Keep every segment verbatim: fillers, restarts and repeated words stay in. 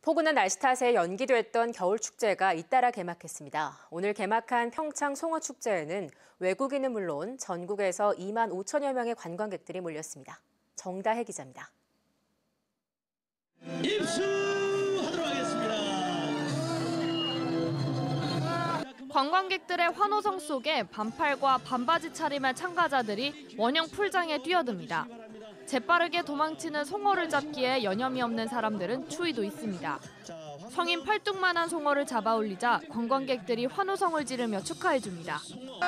포근한 날씨 탓에 연기됐던 겨울축제가 잇따라 개막했습니다. 오늘 개막한 평창 송어축제에는 외국인은 물론 전국에서 이만 오천여 명의 관광객들이 몰렸습니다. 정다혜 기자입니다. 입수하도록 하겠습니다. 관광객들의 환호성 속에 반팔과 반바지 차림의 참가자들이 원형 풀장에 뛰어듭니다. 재빠르게 도망치는 송어를 잡기에 여념이 없는 사람들은 추위도 있습니다. 성인 팔뚝만한 송어를 잡아 올리자 관광객들이 환호성을 지르며 축하해줍니다.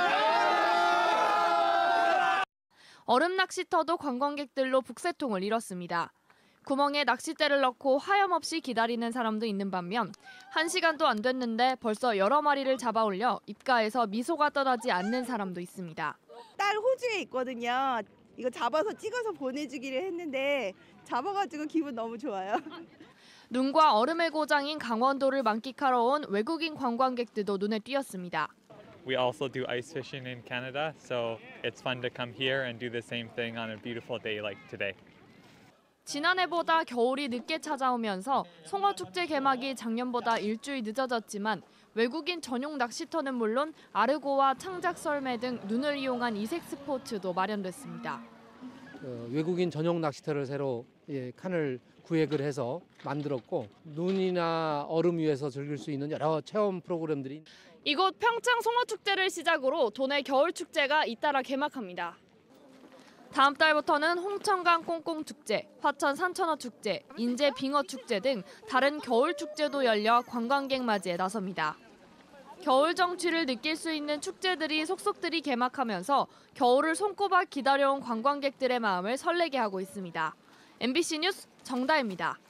얼음 낚시터도 관광객들로 북새통을 이뤘습니다. 구멍에 낚싯대를 넣고 하염없이 기다리는 사람도 있는 반면 한 시간도 안 됐는데 벌써 여러 마리를 잡아 올려 입가에서 미소가 떠나지 않는 사람도 있습니다. 딸 호주에 있거든요. 이거 잡아서 찍어서 보내주기를 했는데 잡아가지고 기분 너무 좋아요. 눈과 얼음의 고장인 강원도를 만끽하러 온 외국인 관광객들도 눈에 띄었습니다. We also do ice fishing in Canada, so it's fun to come here and do the same thing on a beautiful day like today. 지난해보다 겨울이 늦게 찾아오면서 송어축제 개막이 작년보다 일주일 늦어졌지만 외국인 전용 낚시터는 물론 아르고와 창작 썰매 등 눈을 이용한 이색 스포츠도 마련됐습니다. 어, 외국인 전용 낚시터를 새로 예, 칸을 구획을 해서 만들었고 눈이나 얼음 위에서 즐길 수 있는 여러 체험 프로그램들이 이곳 평창 송어축제를 시작으로 도내 겨울축제가 잇따라 개막합니다. 다음 달부터는 홍천강 꽁꽁축제, 화천 산천어축제, 인제 빙어축제 등 다른 겨울축제도 열려 관광객 맞이에 나섭니다. 겨울 정취를 느낄 수 있는 축제들이 속속들이 개막하면서 겨울을 손꼽아 기다려온 관광객들의 마음을 설레게 하고 있습니다. 엠비씨 뉴스 정다혜입니다.